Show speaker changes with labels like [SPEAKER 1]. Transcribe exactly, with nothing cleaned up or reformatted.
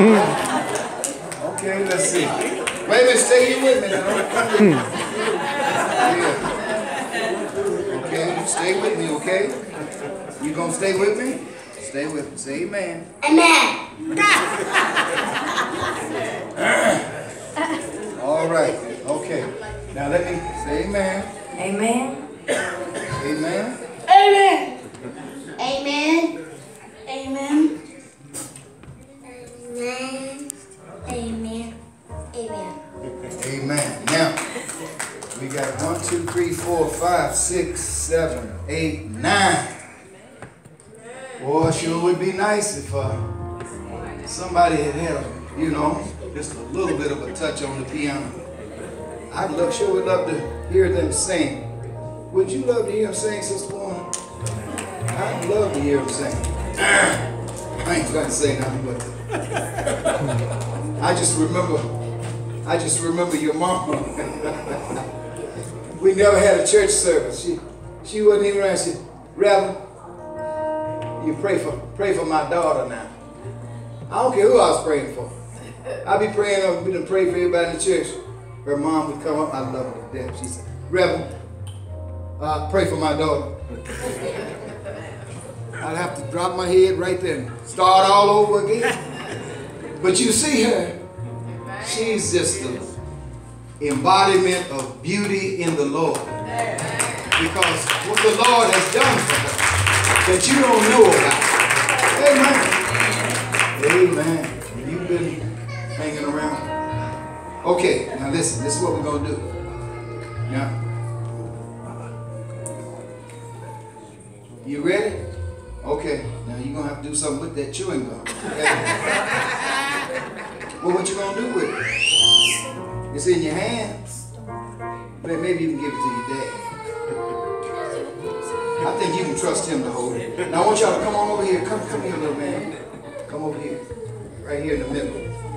[SPEAKER 1] Okay, let's see. Wait a minute, stay here with me now. Yeah. Okay, stay with me, okay? You gonna stay with me? Stay with me. Say amen.
[SPEAKER 2] Amen.
[SPEAKER 1] All right. Okay. Now let me say amen.
[SPEAKER 2] Amen.
[SPEAKER 1] Amen.
[SPEAKER 2] Amen. Amen. Amen. Amen. Amen. Amen.
[SPEAKER 1] Amen. Now, we got one, two, three, four, five, six, seven, eight, nine. Boy, sure would be nice if uh, somebody had had, a, you know, just a little bit of a touch on the piano. I'd love, sure would love to hear them sing. Would you love to hear them sing, Sister Warner? I'd love to hear them sing. I ain't gonna say nothing, but I just remember, I just remember your mom. We never had a church service. She, she wasn't even around. She said, Reverend, you pray for, pray for my daughter now. I don't care who I was praying for. I'd be praying, we done pray for everybody in the church. Her mom would come up, I love her to death. She said, Reverend, uh, pray for my daughter. I'd have to drop my head right there and start all over again. But you see her, she's just the embodiment of beauty in the Lord. Because what the Lord has done for her that you don't know about. Amen. Amen. You've been hanging around. Okay, now listen, this is what we're going to do. Now, you ready? Okay, now you're going to have to do something with that chewing gum. Okay? Well, what you going to do with it? It's in your hands. Maybe you can give it to your dad. I think you can trust him to hold it. Now I want y'all to come on over here. Come, come here, little man. Come over here. Right here in the middle.